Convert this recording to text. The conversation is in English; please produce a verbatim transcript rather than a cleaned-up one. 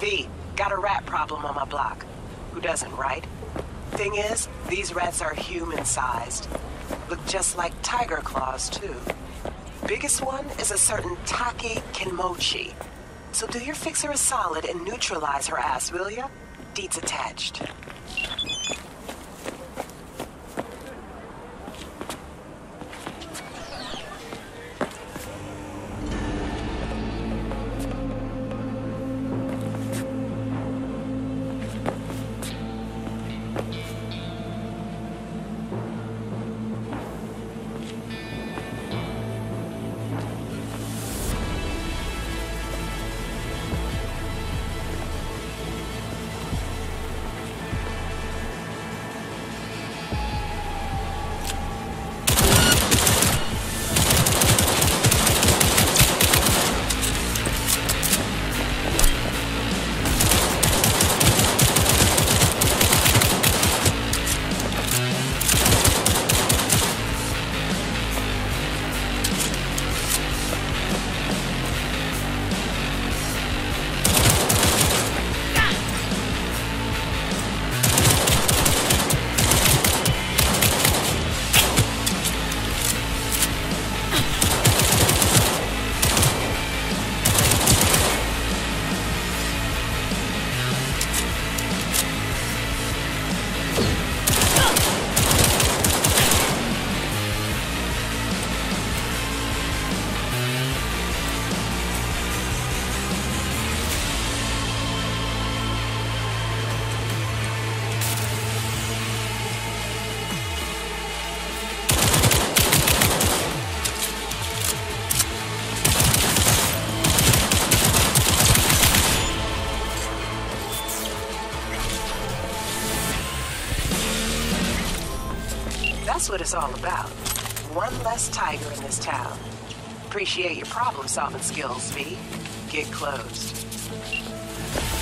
V, got a rat problem on my block. Who doesn't, right? Thing is, these rats are human-sized. Look just like tiger claws, too. Biggest one is a certain Taki Kenmochi. So do your fixer a solid and neutralize her ass, will ya? Deets attached. That's what it's all about. One less tiger in this town. Appreciate your problem-solving skills, V. Get closed.